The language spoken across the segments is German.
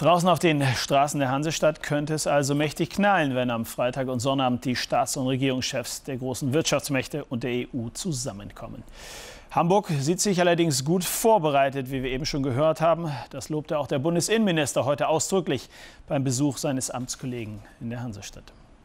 Draußen auf den Straßen der Hansestadt könnte es also mächtig knallen, wenn am Freitag und Sonnabend die Staats- und Regierungschefs der großen Wirtschaftsmächte und der EU zusammenkommen. Hamburg sieht sich allerdings gut vorbereitet, wie wir eben schon gehört haben. Das lobte auch der Bundesinnenminister heute ausdrücklich beim Besuch seines Amtskollegen in der Hansestadt.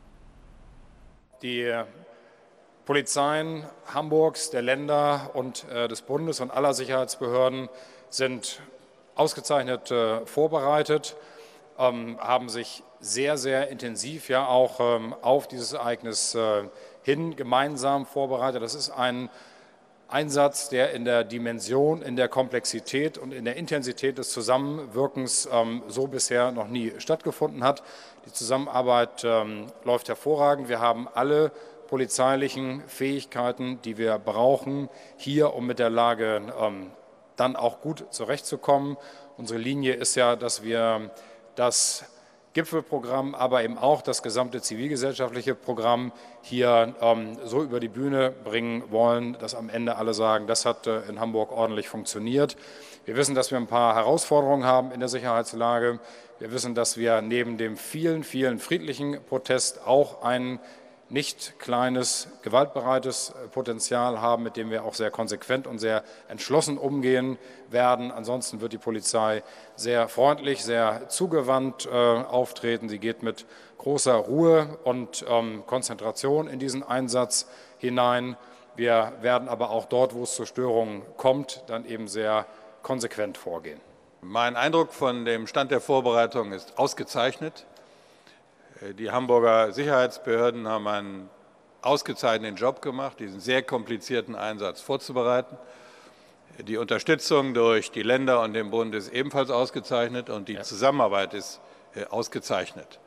Die Polizeien Hamburgs, der Länder und des Bundes und aller Sicherheitsbehörden sind ausgezeichnet vorbereitet, haben sich sehr, sehr intensiv ja auch auf dieses Ereignis hin gemeinsam vorbereitet. Das ist ein Einsatz, der in der Dimension, in der Komplexität und in der Intensität des Zusammenwirkens so bisher noch nie stattgefunden hat. Die Zusammenarbeit läuft hervorragend. Wir haben alle polizeilichen Fähigkeiten, die wir brauchen, hier, um mit der Lage dann auch gut zurechtzukommen. Unsere Linie ist ja, dass wir das Gipfelprogramm, aber eben auch das gesamte zivilgesellschaftliche Programm hier so über die Bühne bringen wollen, dass am Ende alle sagen, das hat in Hamburg ordentlich funktioniert. Wir wissen, dass wir ein paar Herausforderungen haben in der Sicherheitslage. Wir wissen, dass wir neben dem vielen, vielen friedlichen Protest auch ein nicht kleines, gewaltbereites Potenzial haben, mit dem wir auch sehr konsequent und sehr entschlossen umgehen werden. Ansonsten wird die Polizei sehr freundlich, sehr zugewandt auftreten. Sie geht mit großer Ruhe und Konzentration in diesen Einsatz hinein. Wir werden aber auch dort, wo es zu Störungen kommt, dann eben sehr konsequent vorgehen. Mein Eindruck von dem Stand der Vorbereitung ist ausgezeichnet. Die Hamburger Sicherheitsbehörden haben einen ausgezeichneten Job gemacht, diesen sehr komplizierten Einsatz vorzubereiten. Die Unterstützung durch die Länder und den Bund ist ebenfalls ausgezeichnet und die Zusammenarbeit ist ausgezeichnet.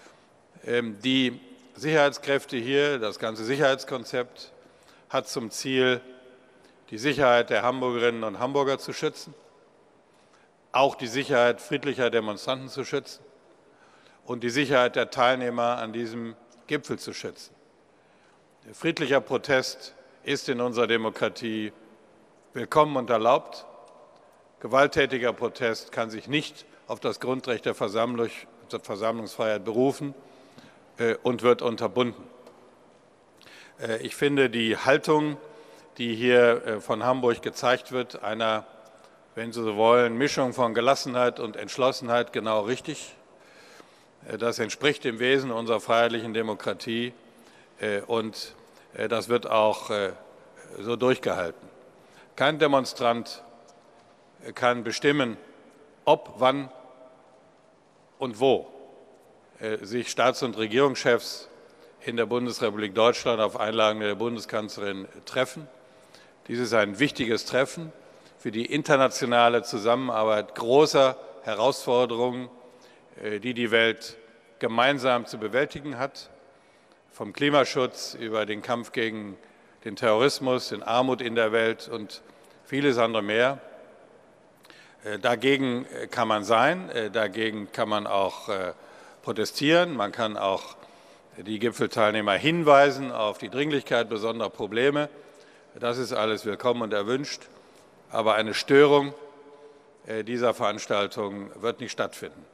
Die Sicherheitskräfte hier, das ganze Sicherheitskonzept, hat zum Ziel, die Sicherheit der Hamburgerinnen und Hamburger zu schützen, auch die Sicherheit friedlicher Demonstranten zu schützen und die Sicherheit der Teilnehmer an diesem Gipfel zu schützen. Friedlicher Protest ist in unserer Demokratie willkommen und erlaubt. Gewalttätiger Protest kann sich nicht auf das Grundrecht der Versammlungsfreiheit berufen und wird unterbunden. Ich finde die Haltung, die hier von Hamburg gezeigt wird, einer, wenn Sie so wollen, Mischung von Gelassenheit und Entschlossenheit genau richtig. Das entspricht dem Wesen unserer freiheitlichen Demokratie und das wird auch so durchgehalten. Kein Demonstrant kann bestimmen, ob, wann und wo sich Staats- und Regierungschefs in der Bundesrepublik Deutschland auf Einladung der Bundeskanzlerin treffen. Dies ist ein wichtiges Treffen für die internationale Zusammenarbeit großer Herausforderungen, die die Welt gemeinsam zu bewältigen hat, vom Klimaschutz über den Kampf gegen den Terrorismus, den Armut in der Welt und vieles andere mehr. Dagegen kann man sein, dagegen kann man auch protestieren, man kann auch die Gipfelteilnehmer hinweisen auf die Dringlichkeit besonderer Probleme. Das ist alles willkommen und erwünscht, aber eine Störung dieser Veranstaltung wird nicht stattfinden.